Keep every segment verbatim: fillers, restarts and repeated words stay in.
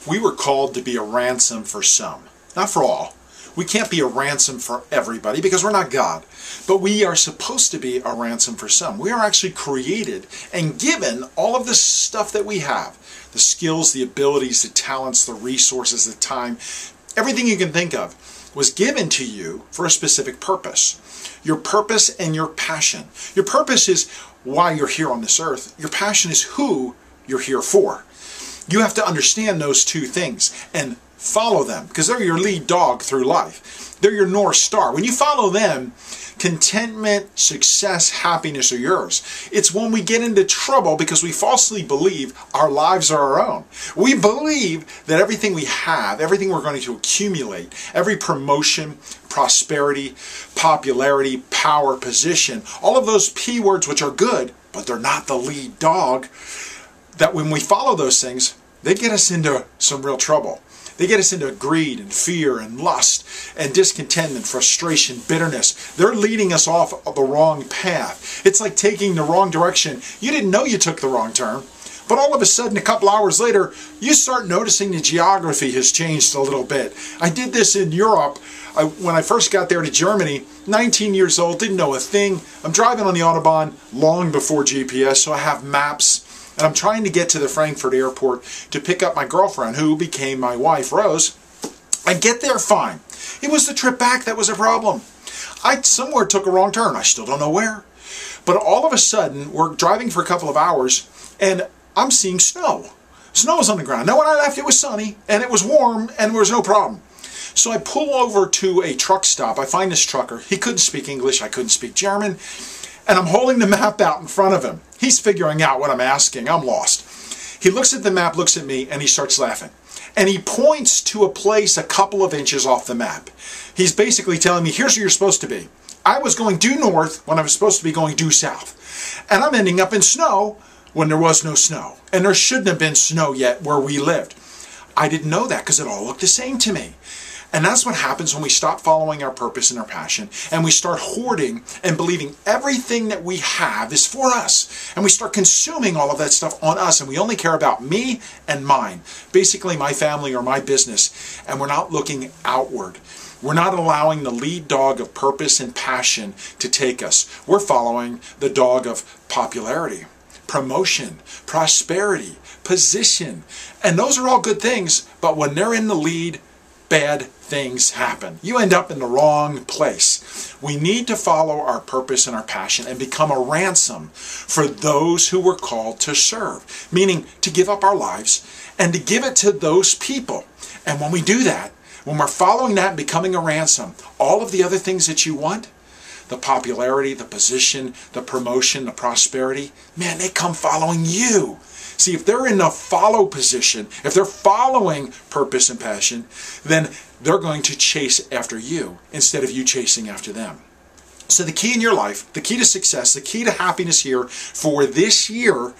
We were called to be a ransom for some, not for all. We can't be a ransom for everybody because we're not God. But we are supposed to be a ransom for some. We are actually created and given all of the stuff that we have. The skills, the abilities, the talents, the resources, the time. Everything you can think of was given to you for a specific purpose. Your purpose and your passion. Your purpose is why you're here on this earth. Your passion is who you're here for. You have to understand those two things and follow them because they're your lead dog through life. They're your North Star. When you follow them, contentment, success, happiness are yours. It's when we get into trouble because we falsely believe our lives are our own. We believe that everything we have, everything we're going to accumulate, every promotion, prosperity, popularity, power, position, all of those P words which are good, but they're not the lead dog, that when we follow those things, they get us into some real trouble. They get us into greed and fear and lust and discontent and frustration, bitterness. They're leading us off the wrong path. It's like taking the wrong direction. You didn't know you took the wrong turn, but all of a sudden, a couple hours later, you start noticing the geography has changed a little bit. I did this in Europe. I, when I first got there to Germany, nineteen years old, didn't know a thing. I'm driving on the Autobahn long before G P S, so I have maps. And I'm trying to get to the Frankfurt airport to pick up my girlfriend, who became my wife, Rose. I get there fine. It was the trip back that was a problem. I somewhere took a wrong turn. I still don't know where. But all of a sudden, we're driving for a couple of hours, and I'm seeing snow. Snow was on the ground. Now, when I left, it was sunny, and it was warm, and there was no problem. So I pull over to a truck stop. I find this trucker. He couldn't speak English. I couldn't speak German. And I'm holding the map out in front of him. He's figuring out what I'm asking. I'm lost. He looks at the map, looks at me, and he starts laughing. And he points to a place a couple of inches off the map. He's basically telling me, here's where you're supposed to be. I was going due north when I was supposed to be going due south. And I'm ending up in snow when there was no snow. And there shouldn't have been snow yet where we lived. I didn't know that because it all looked the same to me. And that's what happens when we stop following our purpose and our passion, and we start hoarding and believing everything that we have is for us. And we start consuming all of that stuff on us, and we only care about me and mine, basically my family or my business, and we're not looking outward. We're not allowing the lead dog of purpose and passion to take us. We're following the dog of popularity, promotion, prosperity, position. And those are all good things, but when they're in the lead, bad things happen. You end up in the wrong place. We need to follow our purpose and our passion and become a ransom for those who were called to serve, meaning to give up our lives and to give it to those people. And when we do that, when we're following that and becoming a ransom, all of the other things that you want, the popularity, the position, the promotion, the prosperity, man, they come following you. See, if they're in a follow position, if they're following purpose and passion, then they're going to chase after you instead of you chasing after them. So the key in your life, the key to success, the key to happiness here for this year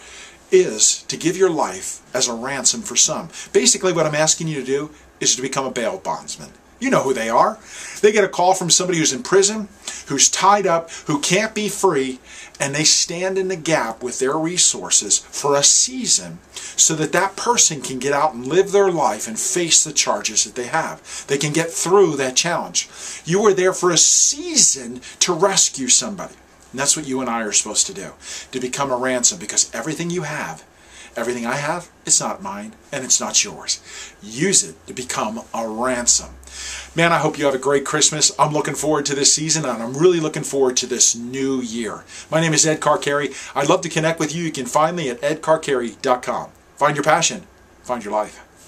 is to give your life as a ransom for some. Basically, what I'm asking you to do is to become a bail bondsman. You know who they are. They get a call from somebody who's in prison, who's tied up, who can't be free, and they stand in the gap with their resources for a season so that that person can get out and live their life and face the charges that they have. They can get through that challenge. You are there for a season to rescue somebody. And that's what you and I are supposed to do, to become a ransom, because everything you have, everything I have, it's not mine and it's not yours. Use it to become a ransom. Man, I hope you have a great Christmas. I'm looking forward to this season, and I'm really looking forward to this new year. My name is Ed Carcarey. I'd love to connect with you. You can find me at ed carcarey dot com. Find your passion. Find your life.